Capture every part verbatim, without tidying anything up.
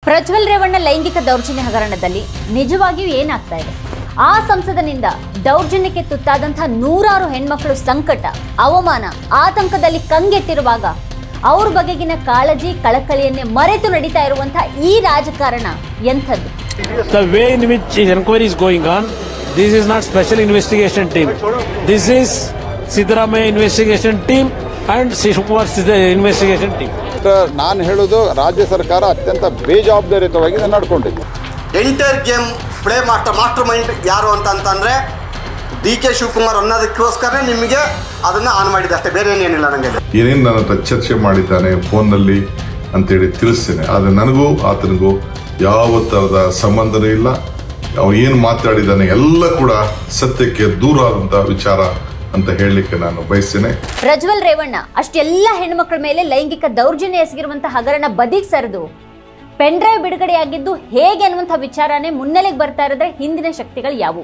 ಪ್ರಜ್ವಲ್ ರೇವಣ್ಣ ಲೈಂಗಿಕ ದೌರ್ಜನ್ಯ ಹಗರಣದಲ್ಲಿ ನಿಜವಾಗಿಯೂ ಏನಾಗ್ತಾ ಇದೆ? ಆ ಸಂಸದನಿಂದ ದೌರ್ಜನ್ಯಕ್ಕೆ ತುತ್ತಾದಂತಹ ನೂರಾರು ಹೆಣ್ಮಕ್ಳು ಸಂಕಟ, ಅವಮಾನ, ಆತಂಕದಲ್ಲಿ ಕಂಗೆಟ್ಟಿರುವಾಗ ಅವ್ರ ಬಗೆಗಿನ ಕಾಳಜಿ, ಕಳಕಳಿಯನ್ನೇ ಮರೆತು ನಡೀತಾ ಇರುವಂತಹ ಈ ರಾಜಕಾರಣ ಎಂಥದ್ದು? The way in which inquiry is going on, this is not special investigation team. This is Siddaramaiah investigation team and Shishkumar investigation team. ನಾನು ಹೇಳೋದು ರಾಜ್ಯ ಸರ್ಕಾರ ಅತ್ಯಂತ ಬೇಜವಾಬ್ದಾರಿಯುತವಾಗಿ ನಡ್ಕೊಂಡಿದೆ. Enter game play master mastermind ಯಾರು ಅಂತ ಅಂತಂದರೆ ಡಿ ಕೆ ಶಿವಕುಮಾರ್ ಅನ್ನೋದಕ್ಕೋಸ್ಕರ ನಿಮಗೆ ಅದನ್ನು ಆನ್ ಮಾಡಿದೆ ಅಷ್ಟೇ, ಬೇರೆ ಏನೇನಿಲ್ಲ. ನನಗೆ ಏನೇನು ನನ್ನ ಹತ್ರ ಚರ್ಚೆ ಮಾಡಿದ್ದಾನೆ ಫೋನ್ನಲ್ಲಿ ಅಂತೇಳಿ ತಿಳಿಸ್ತೇನೆ. ಆದರೆ ನನಗೂ ಆತನಿಗೂ ಯಾವ ಥರದ ಸಂಬಂಧನೂ ಇಲ್ಲ. ಅವ ಏನು ಮಾತಾಡಿದ್ದಾನೆ ಎಲ್ಲ ಕೂಡ ಸತ್ಯಕ್ಕೆ ದೂರ ಆದಂಥ ವಿಚಾರ ಅಂತ ಹೇಳಲಿಕ್ಕೆ ನಾನು ಬಯಸ್ತೇನೆ. ಪ್ರಜ್ವಲ್ ರೇವಣ್ಣ ಅಷ್ಟೆಲ್ಲ ಹೆಣ್ಮಕ್ಳ ಮೇಲೆ ಲೈಂಗಿಕ ದೌರ್ಜನ್ಯ ಎಸಗಿರುವಂತಹ ಹಗರಣ ಬದಿಗೆ ಸರಿದು ಪೆನ್ ಡ್ರೈವ್ ಬಿಡುಗಡೆಯಾಗಿದ್ದು ಹೇಗೆ ಅನ್ನುವಂಥ ವಿಚಾರನೇ ಮುನ್ನೆಲೆಗೆ ಬರ್ತಾ ಇರೋದ್ರೆ ಹಿಂದಿನ ಶಕ್ತಿಗಳು ಯಾವುವು?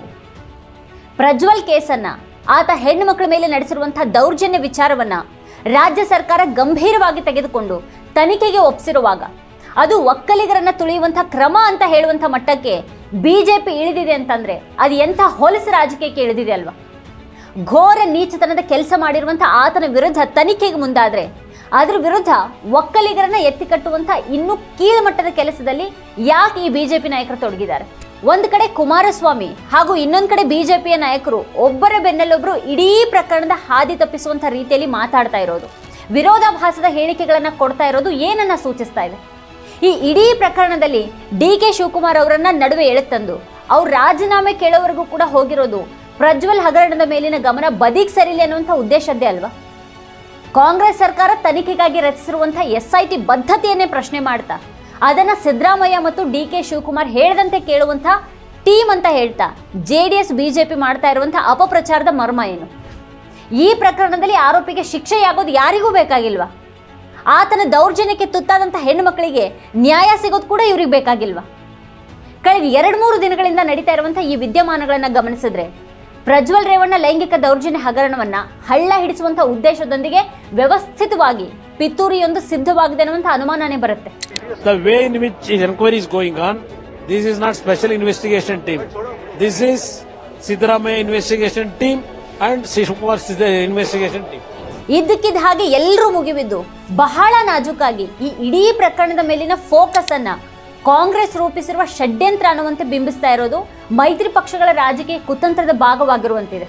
ಪ್ರಜ್ವಲ್ ಕೇಸನ್ನ, ಆತ ಹೆಣ್ಣು ಮಕ್ಕಳ ಮೇಲೆ ನಡೆಸಿರುವಂತಹ ದೌರ್ಜನ್ಯ ವಿಚಾರವನ್ನ ರಾಜ್ಯ ಸರ್ಕಾರ ಗಂಭೀರವಾಗಿ ತೆಗೆದುಕೊಂಡು ತನಿಖೆಗೆ ಒಪ್ಪಿಸಿರುವಾಗ ಅದು ಒಕ್ಕಲಿಗರನ್ನ ತುಳಿಯುವಂತಹ ಕ್ರಮ ಅಂತ ಹೇಳುವಂಥ ಮಟ್ಟಕ್ಕೆ ಬಿಜೆಪಿ ಇಳಿದಿದೆ ಅಂತಂದ್ರೆ ಅದು ಎಂಥ ಹೊಲಸು ರಾಜಕೀಯಕ್ಕೆ ಇಳಿದಿದೆ ಅಲ್ವಾ? ಘೋರ ನೀಚತನದ ಕೆಲಸ ಮಾಡಿರುವಂತಹ ಆತನ ವಿರುದ್ಧ ತನಿಖೆಗೆ ಮುಂದಾದ್ರೆ ಅದ್ರ ವಿರುದ್ಧ ಒಕ್ಕಲಿಗರನ್ನ ಎತ್ತಿ ಕಟ್ಟುವಂತ ಇನ್ನೂ ಕೀಳ್ಮಟ್ಟದ ಕೆಲಸದಲ್ಲಿ ಯಾಕೆ ಈ ಬಿಜೆಪಿ ನಾಯಕರು ತೊಡಗಿದ್ದಾರೆ? ಒಂದ್ ಕಡೆ ಕುಮಾರಸ್ವಾಮಿ ಹಾಗೂ ಇನ್ನೊಂದ್ ಕಡೆ ಬಿಜೆಪಿಯ ನಾಯಕರು ಒಬ್ಬರ ಬೆನ್ನಲ್ಲೊಬ್ರು ಇಡೀ ಪ್ರಕರಣದ ಹಾದಿ ತಪ್ಪಿಸುವಂತ ರೀತಿಯಲ್ಲಿ ಮಾತಾಡ್ತಾ ಇರೋದು, ವಿರೋಧಾಭಾಸದ ಹೇಳಿಕೆಗಳನ್ನ ಕೊಡ್ತಾ ಇರೋದು ಏನನ್ನ ಸೂಚಿಸ್ತಾ ಇದೆ? ಈ ಇಡೀ ಪ್ರಕರಣದಲ್ಲಿ ಡಿ ಕೆ ಶಿವಕುಮಾರ್ ಅವರನ್ನ ನಡುವೆ ಎಳೆತಂದು ಅವ್ರು ರಾಜೀನಾಮೆ ಕೇಳೋವರೆಗೂ ಕೂಡ ಹೋಗಿರೋದು ಪ್ರಜ್ವಲ್ ಹಗರಣದ ಮೇಲಿನ ಗಮನ ಬದಿಗೆ ಸರಿಲಿ ಅನ್ನುವಂಥ ಉದ್ದೇಶದ್ದೇ ಅಲ್ವಾ? ಕಾಂಗ್ರೆಸ್ ಸರ್ಕಾರ ತನಿಖೆಗಾಗಿ ರಚಿಸಿರುವಂತಹ ಎಸ್ ಐ ಟಿ ಬದ್ಧತೆಯನ್ನೇ ಪ್ರಶ್ನೆ ಮಾಡ್ತಾ ಅದನ್ನ ಸಿದ್ದರಾಮಯ್ಯ ಮತ್ತು ಡಿ ಕೆ ಶಿವಕುಮಾರ್ ಹೇಳದಂತೆ ಕೇಳುವಂತ ಟೀಮ್ ಅಂತ ಹೇಳ್ತಾ ಜೆ ಡಿ ಎಸ್ ಬಿಜೆಪಿ ಮಾಡ್ತಾ ಇರುವಂತಹ ಅಪಪ್ರಚಾರದ ಮರ್ಮ ಏನು? ಈ ಪ್ರಕರಣದಲ್ಲಿ ಆರೋಪಿಗೆ ಶಿಕ್ಷೆಯಾಗೋದು ಯಾರಿಗೂ ಬೇಕಾಗಿಲ್ವಾ? ಆತನ ದೌರ್ಜನ್ಯಕ್ಕೆ ತುತ್ತಾದಂಥ ಹೆಣ್ಣು ಮಕ್ಕಳಿಗೆ ನ್ಯಾಯ ಸಿಗೋದು ಕೂಡ ಇವ್ರಿಗೆ ಬೇಕಾಗಿಲ್ವಾ? ಕಳೆದ ಎರಡು ಮೂರು ದಿನಗಳಿಂದ ನಡೀತಾ ಇರುವಂತಹ ಈ ವಿದ್ಯಮಾನಗಳನ್ನ ಗಮನಿಸಿದ್ರೆ ಪ್ರಜ್ವಲ್ ರೇವಣ್ಣ ಲೈಂಗಿಕ ದೌರ್ಜನ್ಯ ಹಗರಣವನ್ನ ಹಳ್ಳ ಹಿಡಿಸುವಂತ ಉದ್ದೇಶದೊಂದಿಗೆ ವ್ಯವಸ್ಥಿತವಾಗಿ ಪಿತೂರಿಯೊಂದು ಸಿದ್ಧವಾಗಿದೆ ಅನ್ನುವಂಥ ಅನುಮಾನನೇ ಬರುತ್ತೆ. The way in which inquiry is going on, this is not special investigation team. This is Siddaramaiah investigation team and Shishkumar investigation team. ಇದ್ದಕ್ಕಿದ್ದ ಹಾಗೆ ಎಲ್ಲರೂ ಮುಗಿಬಿದ್ದು ಬಹಳ ನಾಜೂಕಾಗಿ ಈ ಇಡೀ ಪ್ರಕರಣದ ಮೇಲಿನ ಫೋಕಸ್ ಅನ್ನ ಕಾಂಗ್ರೆಸ್ ರೂಪಿಸಿರುವ ಷಡ್ಯಂತ್ರ ಅನ್ನುವಂತೆ ಬಿಂಬಿಸ್ತಾ ಇರೋದು ಮೈತ್ರಿ ಪಕ್ಷಗಳ ರಾಜಕೀಯ ಕುತಂತ್ರದ ಭಾಗವಾಗಿರುವಂತಿದೆ.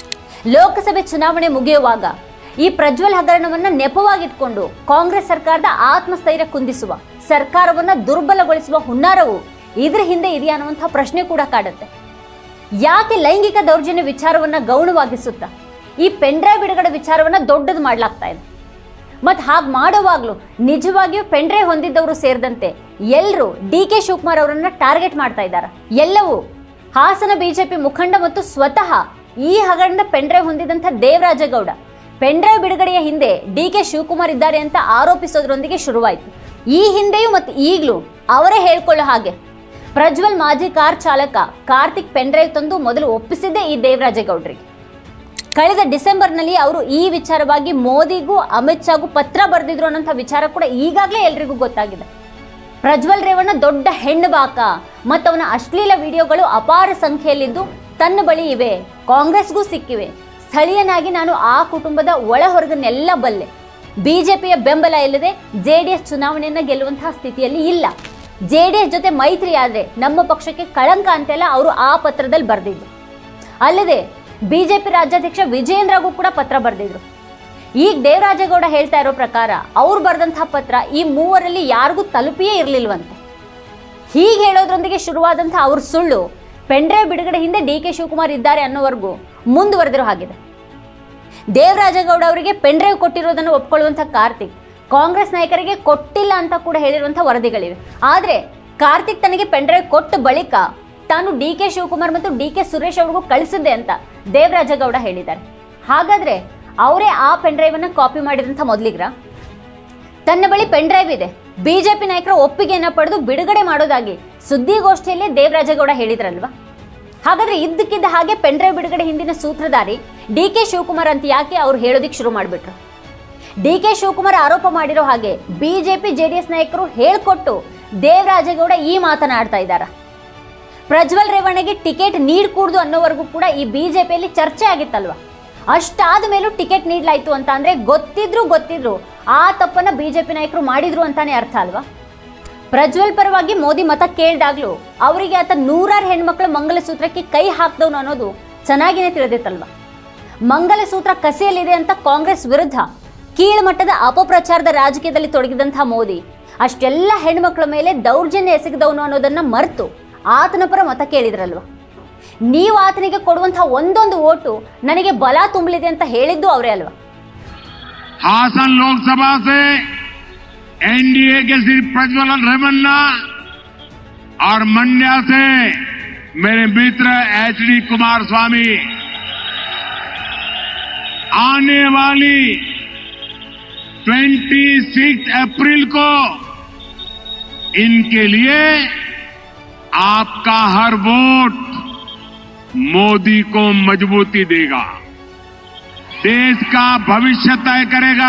ಲೋಕಸಭೆ ಚುನಾವಣೆ ಮುಗಿಯುವಾಗ ಈ ಪ್ರಜ್ವಲ್ ಹಗರಣವನ್ನ ನೆಪವಾಗಿಟ್ಕೊಂಡು ಕಾಂಗ್ರೆಸ್ ಸರ್ಕಾರದ ಆತ್ಮಸ್ಥೈರ್ಯ ಕುಂದಿಸುವ, ಸರ್ಕಾರವನ್ನ ದುರ್ಬಲಗೊಳಿಸುವ ಹುನ್ನಾರವು ಇದ್ರ ಹಿಂದೆ ಇದೆಯಾ ಅನ್ನುವಂಥ ಪ್ರಶ್ನೆ ಕೂಡ ಕಾಡುತ್ತೆ. ಯಾಕೆ ಲೈಂಗಿಕ ದೌರ್ಜನ್ಯ ವಿಚಾರವನ್ನ ಗೌಣವಾಗಿಸುತ್ತಾ ಈ ಪೆನ್ ಡ್ರೈವ್ ಬಿಡುಗಡೆ ವಿಚಾರವನ್ನ ದೊಡ್ಡದು ಮಾಡ್ಲಾಗ್ತಾ ಇದೆ? ಮತ್ ಹಾಗೆ ಮಾಡುವಾಗ್ಲೂ ನಿಜವಾಗಿಯೂ ಪೆನ್ ಡ್ರೈವ್ ಹೊಂದಿದ್ದವರು ಸೇರಿದಂತೆ ಎಲ್ಲರೂ ಡಿ ಕೆ ಶಿವಕುಮಾರ್ ಅವರನ್ನ ಟಾರ್ಗೆಟ್ ಮಾಡ್ತಾ ಇದ್ದಾರೆ. ಎಲ್ಲವೂ ಹಾಸನ ಬಿಜೆಪಿ ಮುಖಂಡ ಮತ್ತು ಸ್ವತಃ ಈ ಹಗರಣದ ಪೆನ್ ಡ್ರೈವ್ ಹೊಂದಿದಂತ ದೇವರಾಜೇಗೌಡ ಪೆನ್ ಡ್ರೈವ್ ಬಿಡುಗಡೆಯ ಹಿಂದೆ ಡಿ ಕೆ ಶಿವಕುಮಾರ್ ಇದ್ದಾರೆ ಅಂತ ಆರೋಪಿಸೋದ್ರೊಂದಿಗೆ ಶುರುವಾಯಿತು. ಈ ಹಿಂದೆಯೂ ಮತ್ತು ಈಗಲೂ ಅವರೇ ಹೇಳ್ಕೊಳ್ಳೋ ಹಾಗೆ ಪ್ರಜ್ವಲ್ ಮಾಜಿ ಕಾರ್ ಚಾಲಕ ಕಾರ್ತಿಕ್ ಪೆನ್ ಡ್ರೈವ್ ತಂದು ಮೊದಲು ಒಪ್ಪಿಸಿದ್ದೇ ಈ ದೇವರಾಜೇಗೌಡರಿಗೆ. ಕಳೆದ ಡಿಸೆಂಬರ್ನಲ್ಲಿ ಅವರು ಈ ವಿಚಾರವಾಗಿ ಮೋದಿಗೂ ಅಮಿತ್ ಶಾಗೂ ಪತ್ರ ಬರೆದಿದ್ರು ಅನ್ನೋಂಥ ವಿಚಾರ ಕೂಡ ಈಗಾಗಲೇ ಎಲ್ರಿಗೂ ಗೊತ್ತಾಗಿದೆ. ಪ್ರಜ್ವಲ್ ರೇವಣ್ಣ ದೊಡ್ಡ ಹೆಣ್ಣು ಬಾಕ ಮತ್ತು ಅವನ ಅಶ್ಲೀಲ ವಿಡಿಯೋಗಳು ಅಪಾರ ಸಂಖ್ಯೆಯಲ್ಲಿದ್ದು ತನ್ನ ಬಳಿ ಇವೆ, ಕಾಂಗ್ರೆಸ್ಗೂ ಸಿಕ್ಕಿವೆ. ಸ್ಥಳೀಯನಾಗಿ ನಾನು ಆ ಕುಟುಂಬದ ಒಳ ಹೊರಗನ್ನೆಲ್ಲ ಬಲ್ಲೆ. ಬಿಜೆಪಿಯ ಬೆಂಬಲ ಇಲ್ಲದೆ ಜೆ ಡಿ ಎಸ್ ಚುನಾವಣೆಯನ್ನ ಗೆಲ್ಲುವಂತಹ ಸ್ಥಿತಿಯಲ್ಲಿ ಇಲ್ಲ. ಜೆ ಡಿ ಎಸ್ ಜೊತೆ ಮೈತ್ರಿ ಆದ್ರೆ ನಮ್ಮ ಪಕ್ಷಕ್ಕೆ ಕಳಂಕ ಅಂತೆಲ್ಲ ಅವರು ಆ ಪತ್ರದಲ್ಲಿ ಬರೆದಿದ್ರು. ಅಲ್ಲದೆ ಬಿಜೆಪಿ ರಾಜ್ಯಾಧ್ಯಕ್ಷ ವಿಜಯೇಂದ್ರಗೂ ಕೂಡ ಪತ್ರ ಬರೆದಿದ್ರು. ಈಗ ದೇವರಾಜೇಗೌಡ ಹೇಳ್ತಾ ಇರೋ ಪ್ರಕಾರ ಅವ್ರು ಬರೆದಂತಹ ಪತ್ರ ಈ ಮೂವರಲ್ಲಿ ಯಾರಿಗೂ ತಲುಪಿಯೇ ಇರಲಿಲ್ವಂತೆ. ಹೀಗೆ ಹೇಳೋದ್ರೊಂದಿಗೆ ಶುರುವಾದಂತಹ ಅವ್ರ ಸುಳ್ಳು ಪೆನ್ ಡ್ರೈವ್ ಬಿಡುಗಡೆ ಹಿಂದೆ ಡಿ ಕೆ ಶಿವಕುಮಾರ್ ಇದ್ದಾರೆ ಅನ್ನೋವರೆಗೂ ಮುಂದುವರೆದಿರೋ ಹಾಗಿದೆ. ದೇವರಾಜೇಗೌಡ ಅವರಿಗೆ ಪೆನ್ ಡ್ರೈವ್ ಕೊಟ್ಟಿರೋದನ್ನು ಒಪ್ಕೊಳ್ಳುವಂಥ ಕಾರ್ತಿಕ್ ಕಾಂಗ್ರೆಸ್ ನಾಯಕರಿಗೆ ಕೊಟ್ಟಿಲ್ಲ ಅಂತ ಕೂಡ ಹೇಳಿರುವಂಥ ವರದಿಗಳಿವೆ. ಆದರೆ ಕಾರ್ತಿಕ್ ತನಗೆ ಪೆನ್ ಡ್ರೈವ್ ಕೊಟ್ಟ ಬಳಿಕ ತಾನು ಡಿ ಕೆ ಶಿವಕುಮಾರ್ ಮತ್ತು ಡಿ ಕೆ ಸುರೇಶ್ ಅವ್ರಿಗೂ ಕಳಿಸಿದ್ದೆ ಅಂತ ದೇವರಾಜೇಗೌಡ ಹೇಳಿದ್ದಾರೆ. ಹಾಗಾದ್ರೆ ಅವರೇ ಆ ಪೆನ್ ಡ್ರೈವ್ ಅನ್ನ ಕಾಪಿ ಮಾಡಿದಂಥ ಮೊದಲಿಗ್ರ? ತನ್ನ ಬಳಿ ಪೆನ್ ಡ್ರೈವ್ ಇದೆ, ಬಿಜೆಪಿ ನಾಯಕರ ಒಪ್ಪಿಗೆಯನ್ನ ಪಡೆದು ಬಿಡುಗಡೆ ಮಾಡೋದಾಗಿ ಸುದ್ದಿಗೋಷ್ಠಿಯಲ್ಲೇ ದೇವರಾಜೇಗೌಡ ಹೇಳಿದ್ರಲ್ವಾ? ಹಾಗಾದ್ರೆ ಇದ್ದಕ್ಕಿದ್ದ ಹಾಗೆ ಪೆನ್ ಡ್ರೈವ್ ಬಿಡುಗಡೆ ಹಿಂದಿನ ಸೂತ್ರಧಾರಿ ಡಿ ಕೆ ಶಿವಕುಮಾರ್ ಅಂತ ಯಾಕೆ ಅವ್ರು ಹೇಳೋದಿಕ್ ಶುರು ಮಾಡಿಬಿಟ್ರು? ಡಿ ಕೆ ಶಿವಕುಮಾರ್ ಆರೋಪ ಮಾಡಿರೋ ಹಾಗೆ ಬಿಜೆಪಿ ಜೆಡಿಎಸ್ ನಾಯಕರು ಹೇಳ್ಕೊಟ್ಟು ದೇವರಾಜೇಗೌಡ ಈ ಮಾತನಾಡ್ತಾ ಇದ್ದಾರ. ಪ್ರಜ್ವಲ್ ರೇವಣ್ಣಗೆ ಟಿಕೆಟ್ ನೀಡಕೂಡ್ದು ಅನ್ನೋವರೆಗೂ ಕೂಡ ಈ ಬಿಜೆಪಿಯಲ್ಲಿ ಚರ್ಚೆ ಆಗಿತ್ತಲ್ವ. ಅಷ್ಟಾದ ಮೇಲೂ ಟಿಕೆಟ್ ನೀಡಲಾಯ್ತು ಅಂತ ಅಂದ್ರೆ ಗೊತ್ತಿದ್ರು ಗೊತ್ತಿದ್ರು ಆ ತಪ್ಪನ್ನ ಬಿಜೆಪಿ ನಾಯಕರು ಮಾಡಿದ್ರು ಅಂತಾನೆ ಅರ್ಥ ಅಲ್ವಾ. ಪ್ರಜ್ವಲ್ ಪರವಾಗಿ ಮೋದಿ ಮತ ಕೇಳ್ದಾಗ್ಲೂ ಅವರಿಗೆ ಆತ ನೂರಾರು ಹೆಣ್ಮಕ್ಳು ಮಂಗಲಸೂತ್ರಕ್ಕೆ ಕೈ ಹಾಕ್ದವನು ಅನ್ನೋದು ಚೆನ್ನಾಗಿನೇ ತಿಳಿದಿತ್ತಲ್ವ. ಮಂಗಲಸೂತ್ರ ಕಸಿಯಲ್ಲಿದೆ ಅಂತ ಕಾಂಗ್ರೆಸ್ ವಿರುದ್ಧ ಕೀಳ್ಮಟ್ಟದ ಅಪಪ್ರಚಾರದ ರಾಜಕೀಯದಲ್ಲಿ ತೊಡಗಿದಂತಹ ಮೋದಿ ಅಷ್ಟೆಲ್ಲ ಹೆಣ್ಮಕ್ಳ ಮೇಲೆ ದೌರ್ಜನ್ಯ ಎಸಗಿದವನು ಅನ್ನೋದನ್ನ ಮರೆತು ಆತನ ಪರ ಮತ ಕೇಳಿದ್ರಲ್ವ. ನೀವು ಆತನಿಗೆ ಕೊಡುವಂತಹ ಒಂದೊಂದು ಓಟು ನನಗೆ ಬಲ ತುಂಬಲಿದೆ ಅಂತ ಹೇಳಿದ್ದು ಅವರೇ ಅಲ್ವಾ. हासन लोकसभा से एनडीए के श्री प्रज्वल रेवन्ना और मंड्या से मेरे मित्र एच डी कुमार स्वामी आने वाली छब्बीस अप्रैल को इनके लिए आपका हर वोट मोदी को मजबूती देगा, देश का भविष्य तय करेगा.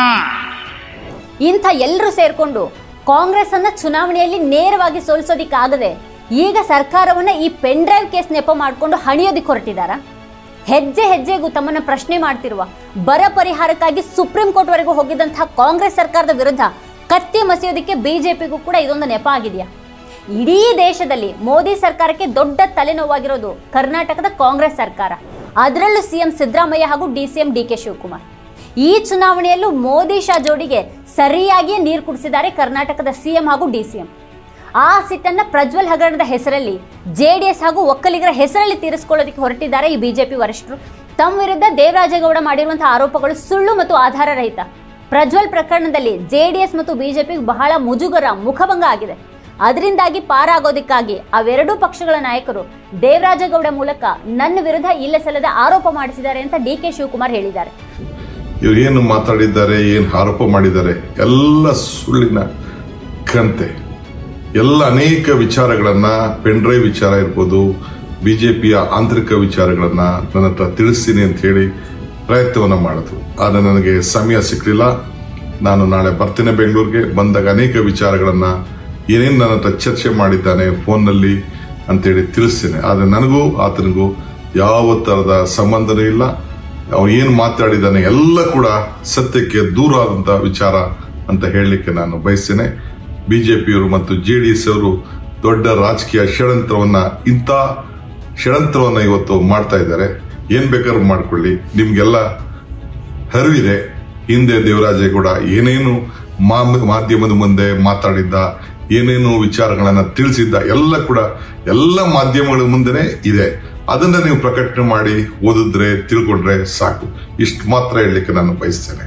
ಇಂಥ ಎಲ್ಲರೂ ಸೇರ್ಕೊಂಡು ಕಾಂಗ್ರೆಸ್ ಅನ್ನ ಚುನಾವಣೆಯಲ್ಲಿ ನೇರವಾಗಿ ಸೋಲಿಸೋದಿಕ್ಕಾಗದೆ ಈಗ ಸರ್ಕಾರವನ್ನ ಈ ಪೆನ್ ಡ್ರೈವ್ ಕೇಸ್ ನೆಪ ಮಾಡಿಕೊಂಡು ಹಣಿಯೋದಿಕ್ಕೆ ಹೊರಟಿದಾರ. ಹೆಜ್ಜೆ ಹೆಜ್ಜೆಗೂ ತಮ್ಮನ್ನ ಪ್ರಶ್ನೆ ಮಾಡ್ತಿರುವ ಬರ ಪರಿಹಾರಕ್ಕಾಗಿ ಸುಪ್ರೀಂ ಕೋರ್ಟ್ ವರೆಗೂ ಹೋಗಿದ್ದಂತಹ ಕಾಂಗ್ರೆಸ್ ಸರ್ಕಾರದ ವಿರುದ್ಧ ಕತ್ತಿ ಮಸಿಯೋದಿಕ್ಕೆ ಬಿಜೆಪಿಗೂ ಕೂಡ ಇದೊಂದು ನೆಪ ಆಗಿದೆಯಾ? ಇಡೀ ದೇಶದಲ್ಲಿ ಮೋದಿ ಸರ್ಕಾರಕ್ಕೆ ದೊಡ್ಡ ತಲೆನೋವಾಗಿರೋದು ಕರ್ನಾಟಕದ ಕಾಂಗ್ರೆಸ್ ಸರ್ಕಾರ, ಅದರಲ್ಲೂ ಸಿಎಂ ಸಿದ್ದರಾಮಯ್ಯ ಹಾಗೂ ಡಿಸಿಎಂ ಡಿ ಕೆ ಶಿವಕುಮಾರ್. ಈ ಚುನಾವಣೆಯಲ್ಲೂ ಮೋದಿ ಶಾ ಜೋಡಿಗೆ ಸರಿಯಾಗಿಯೇ ನೀರು ಕುಡಿಸಿದ್ದಾರೆ ಕರ್ನಾಟಕದ ಸಿಎಂ ಹಾಗೂ ಡಿಸಿಎಂ. ಆ ಸಿಟ್ಟನ್ನ ಪ್ರಜ್ವಲ್ ಹಗರಣದ ಹೆಸರಲ್ಲಿ ಜೆಡಿಎಸ್ ಹಾಗೂ ಒಕ್ಕಲಿಗರ ಹೆಸರಲ್ಲಿ ತೀರಿಸಿಕೊಳ್ಳೋದಕ್ಕೆ ಹೊರಟಿದ್ದಾರೆ ಈ ಬಿಜೆಪಿ ವರಿಷ್ಠರು. ತಮ್ಮ ವಿರುದ್ಧ ದೇವರಾಜೇಗೌಡ ಮಾಡಿರುವಂತಹ ಆರೋಪಗಳು ಸುಳ್ಳು ಮತ್ತು ಆಧಾರ ರಹಿತ. ಪ್ರಜ್ವಲ್ ಪ್ರಕರಣದಲ್ಲಿ ಜೆಡಿಎಸ್ ಮತ್ತು ಬಿಜೆಪಿ ಬಹಳ ಮುಜುಗರ, ಮುಖಭಂಗ ಆಗಿದೆ. ಅದರಿಂದಾಗಿ ಪಾರಾಗೋದಕ್ಕಾಗಿ ಅವೆರಡೂ ಪಕ್ಷಗಳ ನಾಯಕರು ದೇವರಾಜೇಗೌಡ ಮೂಲಕ ನನ್ನ ವಿರುದ್ಧ ಇಲ್ಲ ಸಲ್ಲದ ಆರೋಪ ಮಾಡಿಸಿದ್ದಾರೆ ಅಂತ ಡಿ ಕೆ ಶಿವಕುಮಾರ್ ಹೇಳಿದ್ದಾರೆ. ಇವರು ಏನು ಮಾತಾಡಿದ್ದಾರೆ, ಏನು ಆರೋಪ ಮಾಡಿದ್ದಾರೆ ಎಲ್ಲ ಸುಳ್ಳಿನ ಕಂತೆ. ಎಲ್ಲ ಅನೇಕ ವಿಚಾರಗಳನ್ನ, ಪೆನ್ ಡ್ರೈವ್ ವಿಚಾರ ಇರ್ಬೋದು, ಬಿಜೆಪಿಯ ಆಂತರಿಕ ವಿಚಾರಗಳನ್ನ ನನ್ನ ಹತ್ರ ತಿಳಿಸ್ತೀನಿ ಅಂತ ಹೇಳಿ ಪ್ರಯತ್ನವನ್ನ ಮಾಡಿದ್ರು. ಆದ್ರೆ ನನಗೆ ಸಮಯ ಸಿಕ್ಕಲಿಲ್ಲ. ನಾನು ನಾಳೆ ಬರ್ತೇನೆ ಬೆಂಗಳೂರಿಗೆ. ಬಂದಾಗ ಅನೇಕ ವಿಚಾರಗಳನ್ನ ಏನೇನು ನನ್ನ ಹತ್ರ ಚರ್ಚೆ ಮಾಡಿದ್ದಾನೆ ಫೋನ್ನಲ್ಲಿ ಅಂತೇಳಿ ತಿಳಿಸ್ತೇನೆ. ಆದರೆ ನನಗೂ ಆತನಿಗೂ ಯಾವ ತರದ ಸಂಬಂಧನೂ ಇಲ್ಲ. ಅವನು ಏನು ಮಾತಾಡಿದ್ದಾನೆ ಎಲ್ಲ ಕೂಡ ಸತ್ಯಕ್ಕೆ ದೂರ ಆದಂತ ವಿಚಾರ ಅಂತ ಹೇಳಲಿಕ್ಕೆ ನಾನು ಬಯಸ್ತೇನೆ. ಬಿಜೆಪಿಯವರು ಮತ್ತು ಜೆ ಡಿ ಎಸ್ ಅವರು ದೊಡ್ಡ ರಾಜಕೀಯ ಷಡ್ಯಂತ್ರವನ್ನ ಇಂಥ ಷಡ್ಯಂತ್ರವನ್ನ ಇವತ್ತು ಮಾಡ್ತಾ ಇದ್ದಾರೆ. ಏನ್ ಬೇಕಾದ್ರೂ ಮಾಡ್ಕೊಳ್ಳಿ, ನಿಮ್ಗೆಲ್ಲ ಅರಿವಿದೆ. ಹಿಂದೆ ದೇವರಾಜೇಗೌಡ ಏನೇನು ಮಾಧ್ಯಮದ ಮುಂದೆ ಮಾತಾಡಿದ್ದ, ಏನೇನು ವಿಚಾರಗಳನ್ನ ತಿಳಿಸಿದ್ದ ಎಲ್ಲ ಕೂಡ ಎಲ್ಲ ಮಾಧ್ಯಮಗಳ ಮುಂದೆನೆ ಇದೆ. ಅದನ್ನ ನೀವು ಪ್ರಕಟಣೆ ಮಾಡಿ ಓದಿದ್ರೆ ತಿಳ್ಕೊಂಡ್ರೆ ಸಾಕು. ಇಷ್ಟು ಮಾತ್ರ ಹೇಳಲಿಕ್ಕೆ ನಾನು ಬಯಸ್ತೇನೆ.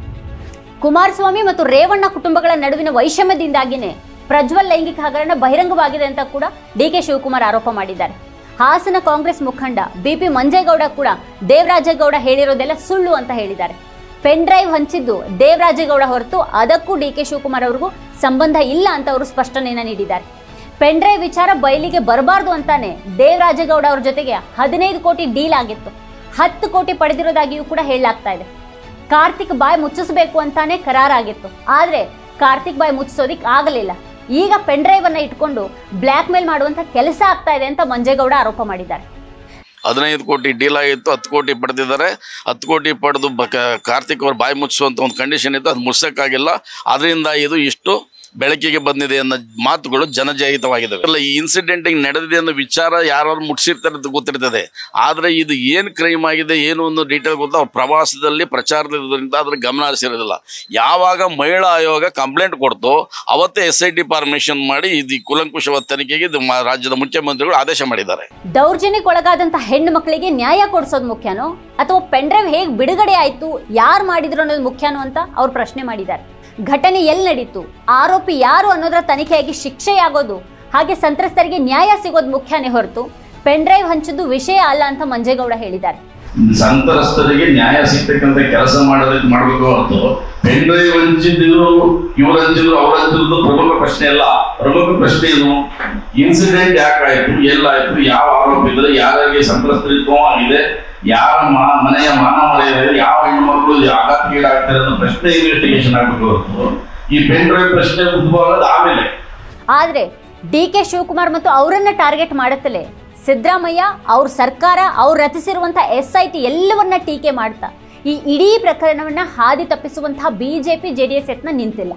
ಕುಮಾರಸ್ವಾಮಿ ಮತ್ತು ರೇವಣ್ಣ ಕುಟುಂಬಗಳ ನಡುವಿನ ವೈಷಮ್ಯದಿಂದಾಗಿನೇ ಪ್ರಜ್ವಲ್ ಲೈಂಗಿಕ ಹಗರಣ ಬಹಿರಂಗವಾಗಿದೆ ಅಂತ ಕೂಡ ಡಿ ಕೆ ಶಿವಕುಮಾರ್ ಆರೋಪ ಮಾಡಿದ್ದಾರೆ. ಹಾಸನ ಕಾಂಗ್ರೆಸ್ ಮುಖಂಡ ಬಿಪಿ ಮಂಜೇಗೌಡ ಕೂಡ ದೇವರಾಜೇಗೌಡ ಹೇಳಿರೋದೆಲ್ಲ ಸುಳ್ಳು ಅಂತ ಹೇಳಿದ್ದಾರೆ. ಪೆನ್ ಡ್ರೈವ್ ಹಂಚಿದ್ದು ದೇವರಾಜೇಗೌಡ ಹೊರತು ಅದಕ್ಕೂ ಡಿ ಕೆ ಶಿವಕುಮಾರ್ ಅವ್ರಿಗೂ ಸಂಬಂಧ ಇಲ್ಲ ಅಂತ ಅವರು ಸ್ಪಷ್ಟನೆಯನ್ನ ನೀಡಿದ್ದಾರೆ. ಪೆನ್ ಡ್ರೈವ್ ವಿಚಾರ ಬಯಲಿಗೆ ಬರಬಾರ್ದು ಅಂತಾನೆ ದೇವರಾಜೇಗೌಡ ಅವ್ರ ಜೊತೆಗೆ ಹದಿನೈದು ಕೋಟಿ ಡೀಲ್ ಆಗಿತ್ತು. ಹತ್ತು ಕೋಟಿ ಪಡೆದಿರೋದಾಗಿಯೂ ಕೂಡ ಹೇಳಲಾಗ್ತಾ ಇದೆ. ಕಾರ್ತಿಕ್ ಬಾಯ್ ಮುಚ್ಚಿಸಬೇಕು ಅಂತಾನೆ ಕರಾರಾಗಿತ್ತು. ಆದ್ರೆ ಕಾರ್ತಿಕ್ ಬಾಯ್ ಮುಚ್ಚಿಸೋದಿಕ್ ಆಗಲಿಲ್ಲ. ಈಗ ಪೆನ್ ಡ್ರೈವ್ ಅನ್ನ ಇಟ್ಕೊಂಡು ಬ್ಲಾಕ್ ಮೇಲ್ ಮಾಡುವಂತ ಕೆಲಸ ಆಗ್ತಾ ಇದೆ ಅಂತ ಮಂಜೇಗೌಡ ಆರೋಪ ಮಾಡಿದ್ದಾರೆ. ಹದಿನೈದು ಕೋಟಿ ಡೀಲ್ ಆಗಿತ್ತು, ಹತ್ತು ಕೋಟಿ ಪಡೆದಿದ್ದಾರೆ. ಹತ್ತು ಕೋಟಿ ಪಡೆದು ಕಾರ್ತಿಕ್ ಅವ್ರ ಬಾಯಿ ಮುಚ್ಚಿಸುವಂತ ಒಂದು ಕಂಡೀಷನ್ ಇತ್ತು, ಅದು ಮುಚ್ಚಕ್ಕಾಗಿಲ್ಲ. ಅದರಿಂದ ಇದು ಇಷ್ಟು ಬೆಳಕಿಗೆ ಬಂದಿದೆ ಅನ್ನೋ ಮಾತುಗಳು ಜನಜಾಹಿತವಾಗಿದ್ದಾವೆ. ಅಲ್ಲ, ಈ ಇನ್ಸಿಡೆಂಟ್ ನಡೆದಿದೆ ಅನ್ನೋ ವಿಚಾರ ಯಾರು ಮುಟ್ಸಿರ್ತಾರೆ ಅಂತ ಗೊತ್ತಿರ್ತದೆ. ಆದ್ರೆ ಇದು ಏನು ಕ್ರೈಮ್ ಆಗಿದೆ ಏನು ಅನ್ನೋ ಡೀಟೇಲ್ ಗೊತ್ತಾ ಅವ್ರ ಪ್ರವಾಸದಲ್ಲಿ ಪ್ರಚಾರದಿಂದ ಅದ್ರ ಗಮನ ಹರಿಸಿರೋದಿಲ್ಲ. ಯಾವಾಗ ಮಹಿಳಾ ಆಯೋಗ ಕಂಪ್ಲೇಂಟ್ ಕೊಡ್ತೋ ಅವತ್ತೇ ಎಸ್ ಐ ಟಿ ಪರ್ಮಿಷನ್ ಮಾಡಿ ಇದು ಕುಲಂಕುಷವಾದ ತನಿಖೆಗೆ ರಾಜ್ಯದ ಮುಖ್ಯಮಂತ್ರಿಗಳು ಆದೇಶ ಮಾಡಿದ್ದಾರೆ. ದೌರ್ಜನ್ಯಕ್ಕೊಳಗಾದಂತಹ ಹೆಣ್ಣು ಮಕ್ಕಳಿಗೆ ನ್ಯಾಯ ಕೊಡಿಸೋದು ಮುಖ್ಯನೋ ಅಥವಾ ಪೆನ್ ಡ್ರೈವ್ ಹೇಗೆ ಬಿಡುಗಡೆ ಆಯ್ತು, ಯಾರು ಮಾಡಿದ್ರು ಅನ್ನೋದು ಮುಖ್ಯನೋ ಅಂತ ಅವ್ರು ಪ್ರಶ್ನೆ ಮಾಡಿದ್ದಾರೆ. ಘಟನೆ ಎಲ್ಲಿ ನಡೀತು, ಆರೋಪಿ ಯಾರು ಅನ್ನೋದರ ತನಿಖೆಯಾಗಿ ಶಿಕ್ಷೆಯಾಗೋದು ಹಾಗೆ ಸಂತ್ರಸ್ತರಿಗೆ ನ್ಯಾಯ ಸಿಗೋದು ಮುಖ್ಯನೇ ಹೊರತು ಪೆನ್ ಡ್ರೈವ್ ಹಂಚಿದ್ದು ವಿಷಯ ಅಲ್ಲ ಅಂತ ಮಂಜೇಗೌಡ ಹೇಳಿದ್ದಾರೆ. ಸಂತ್ರಸ್ತರಿಗೆ ನ್ಯಾಯ ಸಿಗ್ತಕ್ಕಂಥ ಕೆಲಸ ಮಾಡೋದಕ್ಕೆ ಮಾಡಬೇಕು ಹೊರತು ಪೆನ್ ಡ್ರೈವ್ ಹಂಚಿದ್ರು ಇವ್ರು ಹಂಚಿದ್ರು ಅವ್ರು ಹಂಚಿದ್ರು ಪ್ರಮುಖ ಪ್ರಶ್ನೆ ಅಲ್ಲ. ಪ್ರಮುಖ ಪ್ರಶ್ನೆ ಏನು, ಇನ್ಸಿಡೆಂಟ್ ಯಾಕಾಯ್ತು, ಎಲ್ಲಾಯ್ತು, ಯಾವ ಆರೋಪ ಇದ್ರೆ, ಯಾರಿಗೆ ಸಂತ್ರಸ್ತರಿಗೆ ನೋವಾಗಿದೆ, ಯಾರ ಮನೆಯ ಮಾನ ಮರ್ಯಾದೆ, ಯಾವ ಹೆಣ್ಣುಮಕ್ಕಳು ಆಘಾತಗೀಡಾಗ್ತಾರೆ ಅನ್ನೋ ಪ್ರಶ್ನೆ ಇನ್ವೆಸ್ಟಿಗೇಷನ್ ಆಗಬೇಕು ಹೊರತು ಈ ಪೆನ್ ಡ್ರೈವ್ ಪ್ರಶ್ನೆ ಉದ್ಭವ ಆಮೇಲೆ. ಆದರೆ ಡಿ ಕೆ ಶಿವಕುಮಾರ್ ಮತ್ತು ಅವರನ್ನ ಟಾರ್ಗೆಟ್ ಮಾಡುತ್ತಲೇ ಸಿದ್ದರಾಮಯ್ಯ, ಅವ್ರ ಸರ್ಕಾರ, ಅವ್ರು ರಚಿಸಿರುವಂತಹ ಎಸ್ ಐ ಟಿ ಎಲ್ಲವನ್ನ ಟೀಕೆ ಮಾಡ್ತಾ ಈ ಇಡೀ ಪ್ರಕರಣವನ್ನ ಹಾದಿ ತಪ್ಪಿಸುವಂತಹ ಬಿಜೆಪಿ ಜೆಡಿಎಸ್ ಯತ್ನ ನಿಂತಿಲ್ಲ.